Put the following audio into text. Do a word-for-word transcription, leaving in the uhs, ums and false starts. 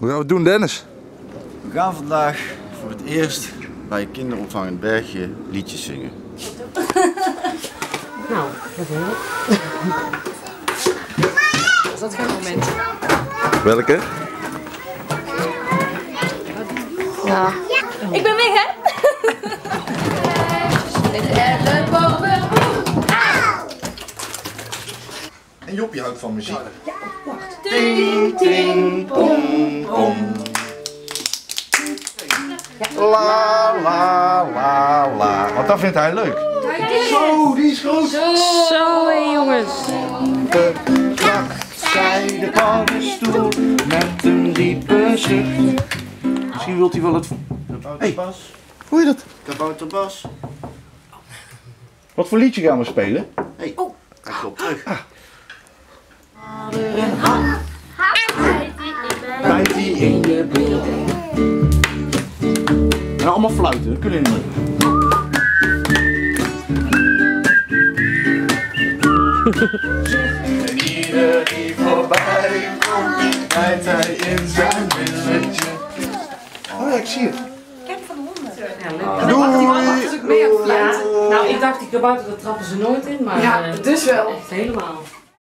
Hoe gaan we het doen, Dennis? We gaan vandaag voor het eerst bij kinderopvang in het Bergje liedjes zingen. Nou, dat is heel. Is dat geen moment? Welke? Ja. Ik ben weg, hè? Met ellebogen. En Joppie houdt van muziek. Ja, wacht. Ting, ting, pom, pom. La, la, la, la. Want dat vindt hij leuk. Zo, die is groot. Zo, hé jongens. De kracht, zij de paddenstoel met een diepe zucht. Misschien wilt hij wel het... Hey, hoor je dat? Kabouterbas. Wat voor liedje gaan we spelen? Hey, oh. Hij klopt terug. Ah. Bijt die in je bil. En allemaal fluiten, dat kunnen jullie niet. En ieder die voorbij komt, bijt hij in zijn billetje. Oh ja, ik zie het. Kijk van de honden. Ja, leuk. Doei! Ja, nou, ik dacht die kabouter, dat trappen ze nooit in, maar Ja, uh, dus wel. echt helemaal.